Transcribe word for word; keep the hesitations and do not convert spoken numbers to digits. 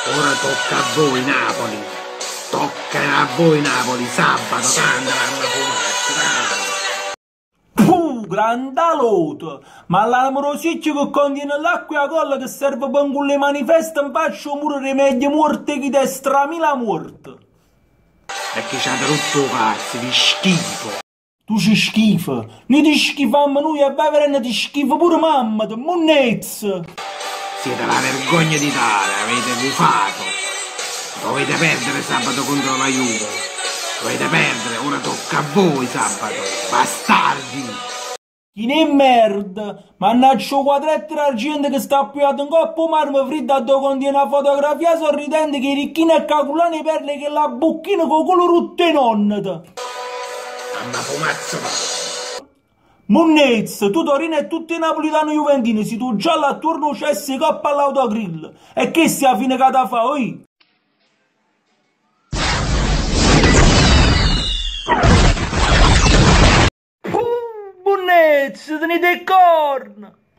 Ora tocca a voi Napoli, tocca a voi Napoli, sabato, tanto vanno a fumare, Puh, grandaloto! Ma l'amorosiccio che contiene l'acqua e la colla che serve per con le manifesta in faccia morire meglio morte che destra mila morte. perché c'ha rotto cazzo di schifo. Tu ci schifo, noi ti schifammo noi e vai veramente ti schifo pure mamma, te monnezza! Siete la vergogna d'Italia, avete bufato. Dovete perdere sabato contro la Juve. Dovete perdere, ora tocca a voi sabato, bastardi! Chi ne merda! Mannaggia quadretto d'argento che sta appiodato in coppa marmo fritto a dove contiene una fotografia sorridente che i ricchini e caculani perle che la bocchina con quello rutte nonnata! Mamma fumazzo! Monnezza, tu Torino e tutti i napolitani juventini, si tu già l'attorno cessi coppa all'autogrill. E che sia fine che da fa, oi? Monnezza, tenete corna!